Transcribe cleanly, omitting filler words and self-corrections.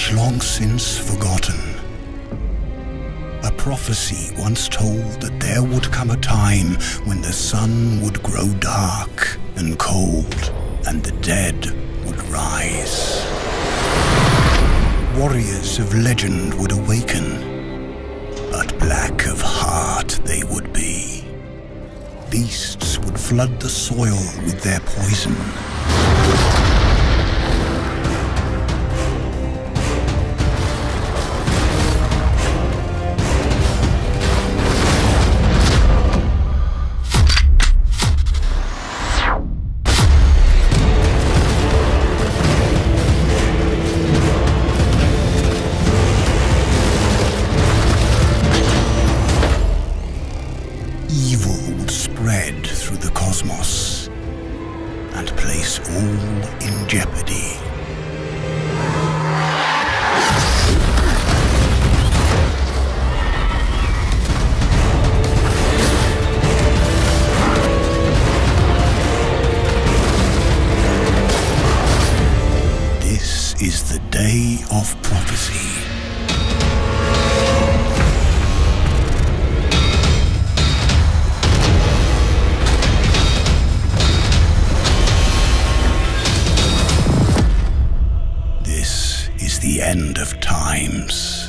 age long since forgotten. A prophecy once told that there would come a time when the sun would grow dark and cold, and the dead would rise. Warriors of legend would awaken, but black of heart they would be. Beasts would flood the soil with their poison. Evil would spread through the cosmos and place all in jeopardy. This is the day of prophecy. The end of times.